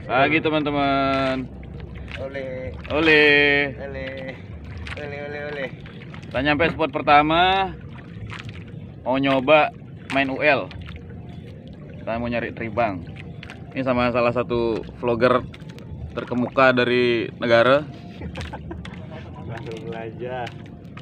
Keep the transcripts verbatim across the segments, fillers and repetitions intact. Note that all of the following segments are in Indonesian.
Pagi teman-teman. Oleh. Oleh. Oleh. Oleh oleh oleh. Kita nyampe spot pertama. Mau nyoba main U L. Kita mau nyari tribang. Ini sama salah satu vlogger terkemuka dari negara. Langsung belajar.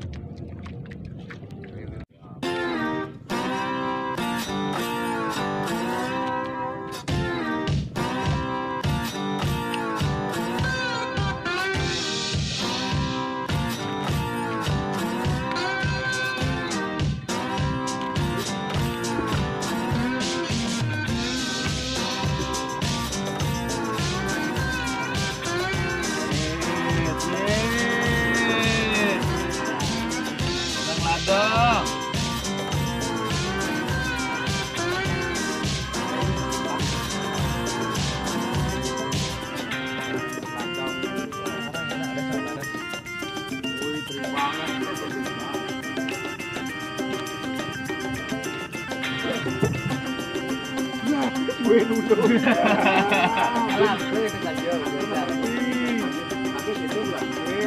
Gue nuduh. Alah, gue itu saja. Aku itu enggak gue.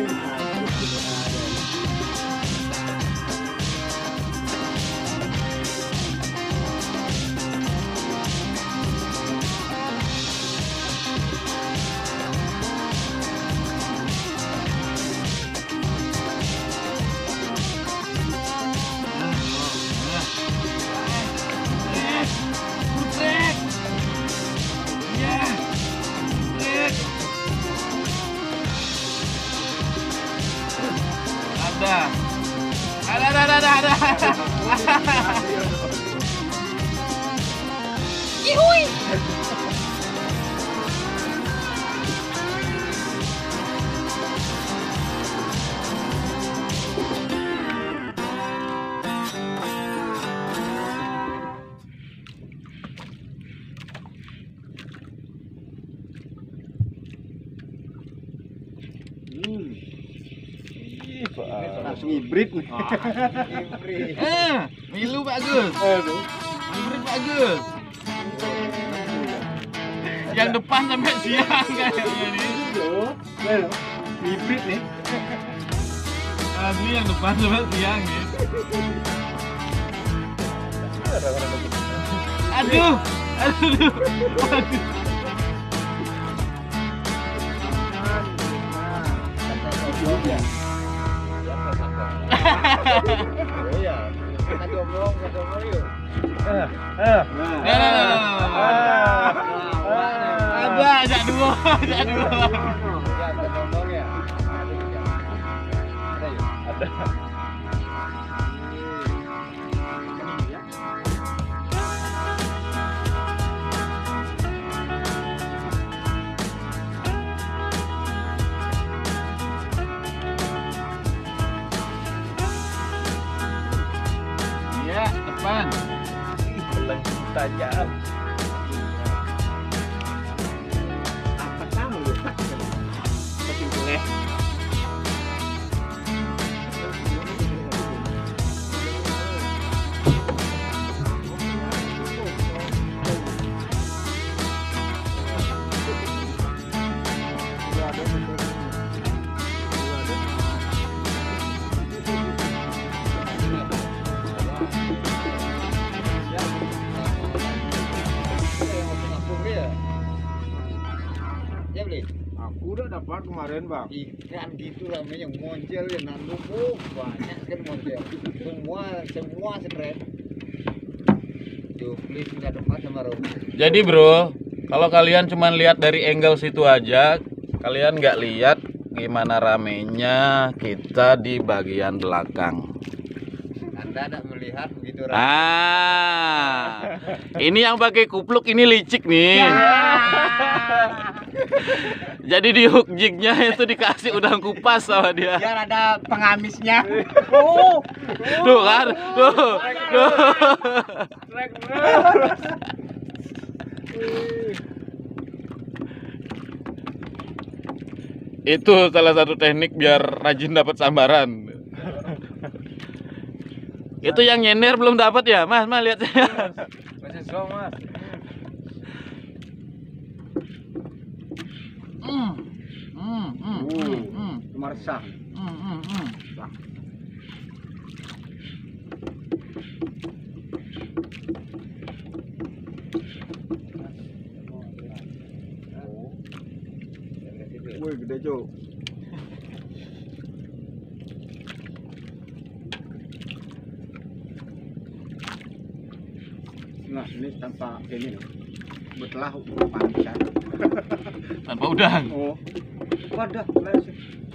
Ada, ada, ada, ada, ada. Ihui. Hibrid nih. Hibrid. Eh, milu bagus. Aduh. Hibrid bagus. Yang depan sampai siang kayaknya nih. Hibrid nih. Asli yang depan sampai siang nih. Aduh, aduh, aduh. Oh iya, kita ngomong, kita ngomong yuk. Eh, eh. Ada, ajak dua, ajak dua. Ya, kita ngomong ya. Ada yuk. Ada. Ya, depan. Belang tajam. Apa kamu lu? Pasti boleh. Ya beli. Aku udah dapat kemarin bang. Ikan gitu namanya moncel ya nandu oh, banyak kan moncel. Semua semua seret. Tuh beli nggak dapat sama Rom. Jadi bro, kalau kalian cuma lihat dari angle situ aja, kalian nggak lihat gimana ramenya kita di bagian belakang. Anda tidak melihat begitu rame. Ah, ini yang pakai kupluk ini licik nih. Jadi di hook jignya itu dikasih udang kupas sama dia. Biar ada pengamisnya. Oh, Tuh kan, tuh, tuh. Itu salah satu teknik biar rajin dapat sambaran. Itu yang nyender belum dapat ya, Mas? Mas lihat saya. Masih slow mas. Marsa. Hmm, hmm, hmm. Wih, gede cuk. Nah, ini tanpa ini loh. Betelah pancar. Tanpa udang. Oh, Wadah, leset.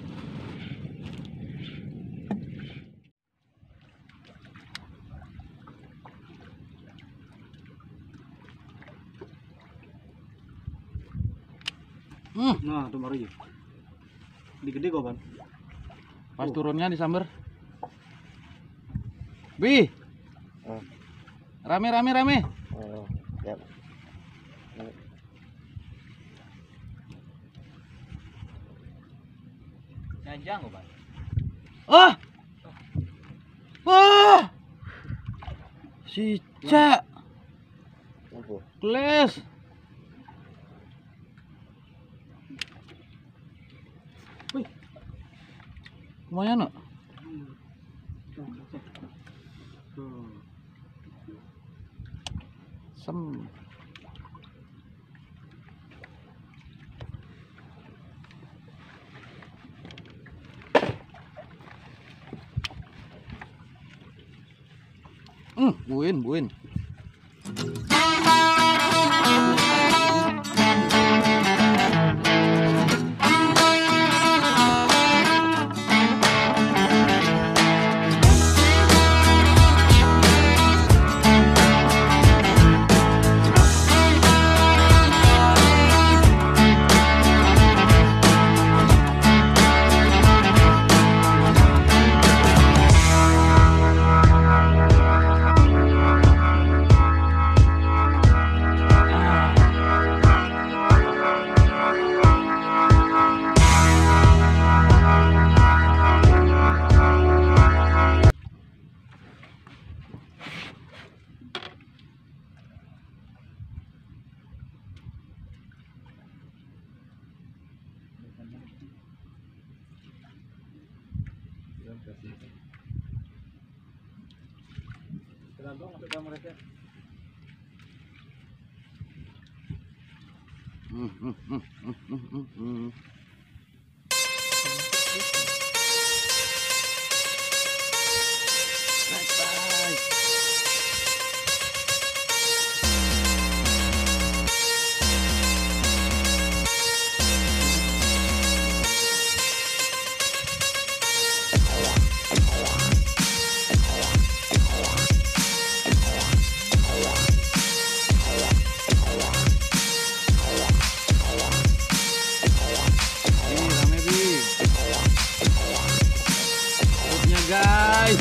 Hmm. nah itu baru ya. Gede kok, Ban. Pas turunnya disamber. Bi. Oh. Rame rame rame. Oh, ya. Janjang kok, Ban. Oh. Wah. Cicak. Apa? Kles. Wih. Lumayan no? Sem. Hmm, buin, buin. Hmm, hmm, hmm, hmm, hmm, hmm, hmm. Bye, bye. Ih, rame Bi. Perutnya guys.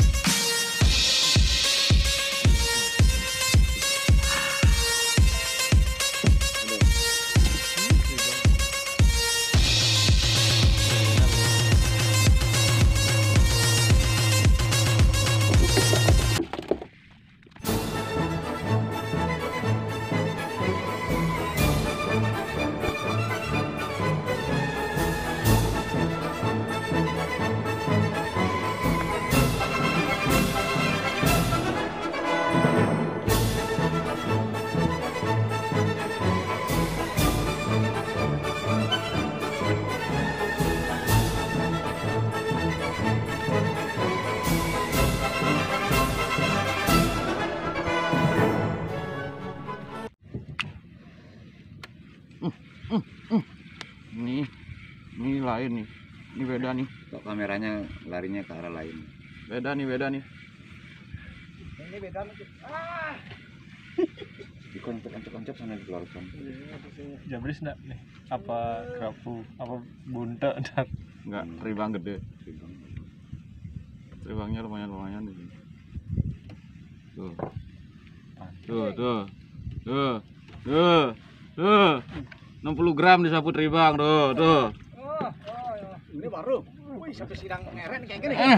Nih, ini lain nih. Ini beda nih. Kok kameranya larinya ke arah lain? Beda nih, beda nih. Ini beda nih. Ah. Dikoncok-koncok sana dikeluarkan. Jabris enggak nih? Apa kerapu? Apa bunta dan Enggak, teribang gede. Teribangnya lumayan-lumayan nih. Tuh. Tuh, tuh. Tuh. Tuh. Tuh. enam puluh gram disapu teribang tuh, tuh. Oh, oh, ini baru. Wih, sampai sidang ngeren kayak gini. Eh.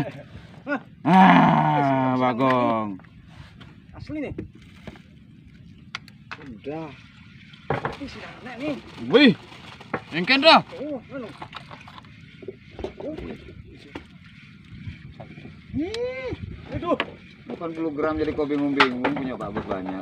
Ah, Bagong. Asli nih. Udah. Ini sidang nih. Wih. Engken dah. Oh, anu. Ih, aduh. delapan puluh gram jadi kau bingung-bingung punya Pak Bos banyak.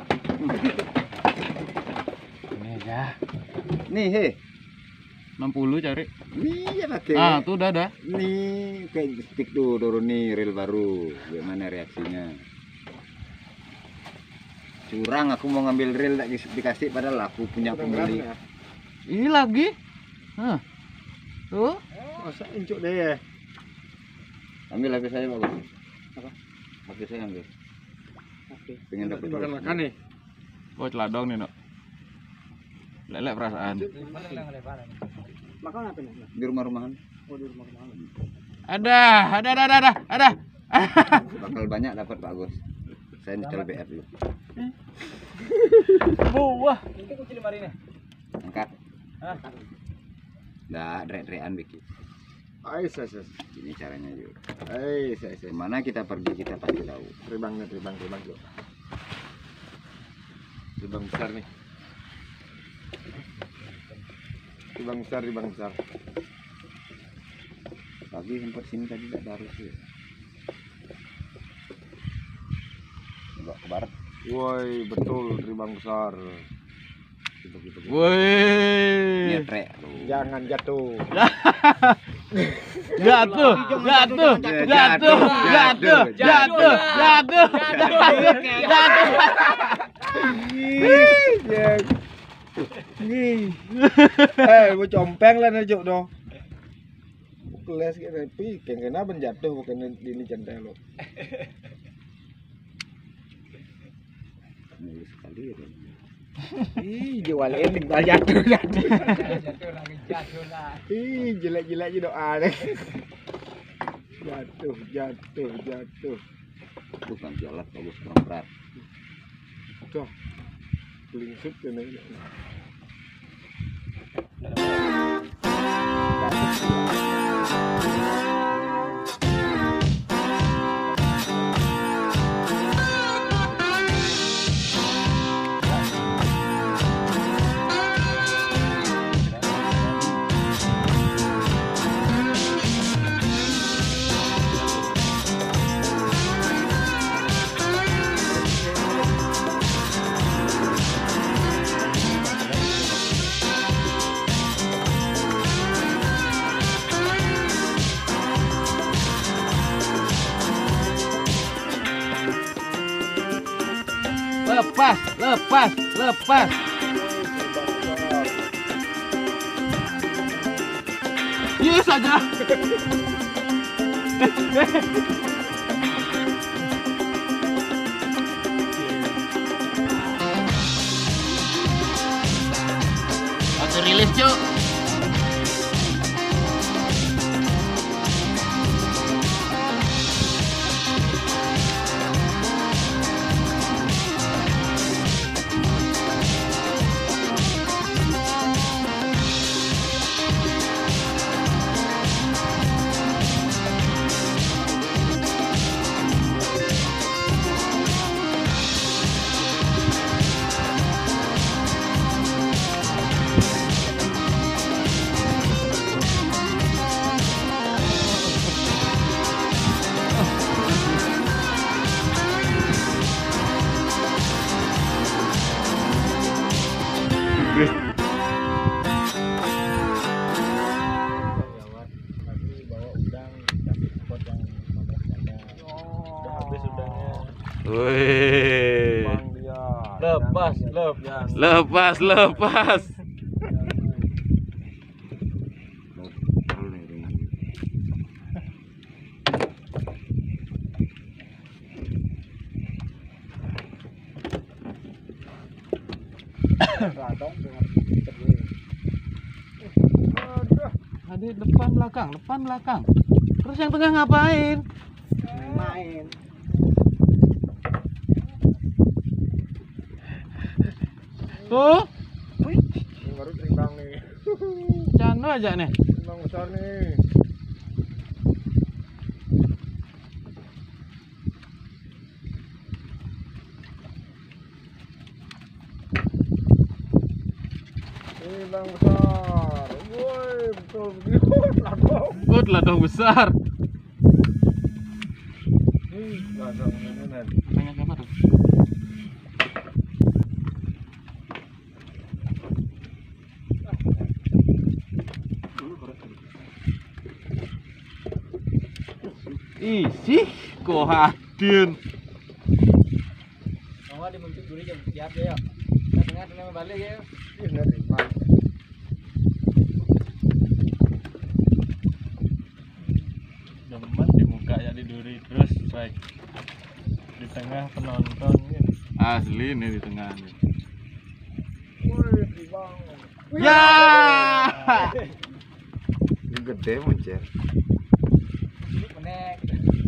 Ini aja. Nih, he. enam puluh cari. Nih ya pakai. Ah, tuh udah ada. Nih kayak stick tuh turun nih reel baru. Gimana reaksinya? Curang aku mau ngambil reel tak dikasih padahal aku punya pembeli. Ini lagi. Hah. Tuh. Masa incuk deh. Ambil lagi saya bagus. Apa? Lagi saya ambil. Oke. Pengen dapat makan nih. Oh, celadong nih, Nok. Lelek perasaan. Makan apa nih? Di rumah-rumahan. Oh, di rumah-rumah. Ada, ada, ada, ada, ada. ada. Bakal banyak dapat Pak Agus. Saya nyetel B F dulu. Buah. Ini kunci lemari nih. Angkat. Hah? Dah, drek-drekan bikin. Ais, ais, ais. Ini caranya yuk. Ais, ais, ais. Kemana kita pergi kita pasti tahu. Terbang nih, terbang, terbang dulu. Terbang besar nih. Terbang besar, terbang besar. Pagi sempat sini tadi tak harus sih. Coba ke barat. Woi, betul terbang besar. Gitu, gitu, gitu. Woi. Nyetrek tuh. Jangan jatuh. Jatuh, jatuh, jatuh, jatuh, jatuh, jatuh, jatuh. Nih. Eh, mau compeng lah najuk doh. Kelas kayak tapi kena ben jatuh bukan di ini cantai lo. Mulus sekali ya. Ih, jualin tinggal jatuh jatuh. Jatuh lagi jatuh lah. Ih, jelek-jelek je doa deh. Jatuh, jatuh, jatuh. Tuh kan jalan bagus kurang berat. Tuh. Lingsut kan ini. Lepas, lepas, lepas. Yes aja. Oke, rilis, Cuk. Wih. Lepas, lepas. Lepas, lepas. Perlu nih dengan. Adik depan belakang, depan belakang. Terus yang tengah ngapain? Main. Tuh, Ini baru terbang nih. canda aja nih. Terbang besar nih. Terbang besar. Woi, betul begitu. Ladang. Good, ladang besar. Ih, ladang mana? Banyak apa tuh? Ih, kok hadir. Mau dibentuk duri jam siap ya. Tengah tengah balik ya. Ih, ngeri banget. Demen di muka ya di duri terus strike di tengah penonton gitu. Asli nih di tengah nih. Woi, Bang. Ya. Ini gede moncel. Ini menek.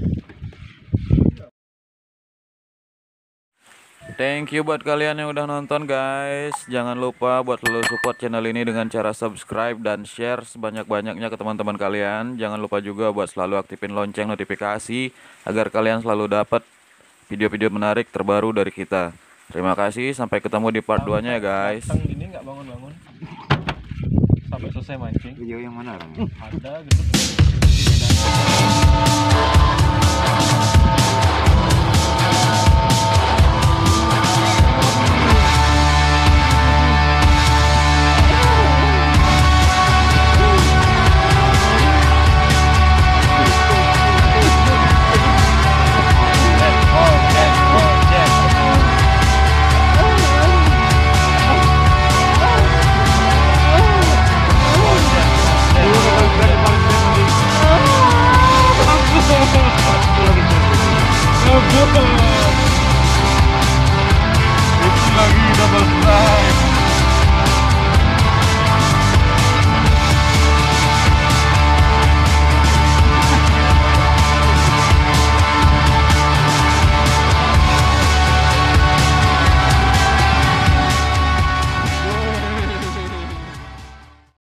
Thank you buat kalian yang udah nonton guys. Jangan lupa buat selalu support channel ini dengan cara subscribe dan share sebanyak-banyaknya ke teman-teman kalian. Jangan lupa juga buat selalu aktifin lonceng notifikasi agar kalian selalu dapat video-video menarik terbaru dari kita. Terima kasih, sampai ketemu di part dua nya ya guys. Datang ini nggak bangun-bangun sampai selesai mancing. Video yang mana orang? Ada gitu. Oh,